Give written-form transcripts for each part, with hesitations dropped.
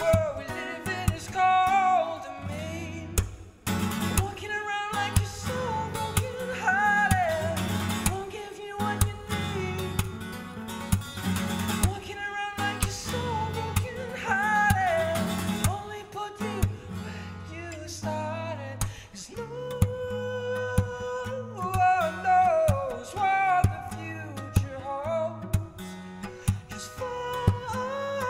world we live in is cold to me. Walking around like you're so broken-hearted, won't give you what you need. Walking around like you're so broken-hearted, only put you where you started. 'Cause no one knows what the future holds. Just follow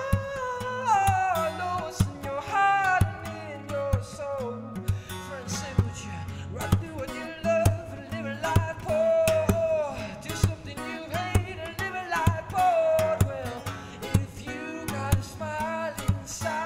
what's in your heart and in your soul. Friends say, would you rather do what you love and live a life poor? Do something you hate and live a life poor. Well, if you got a smile inside,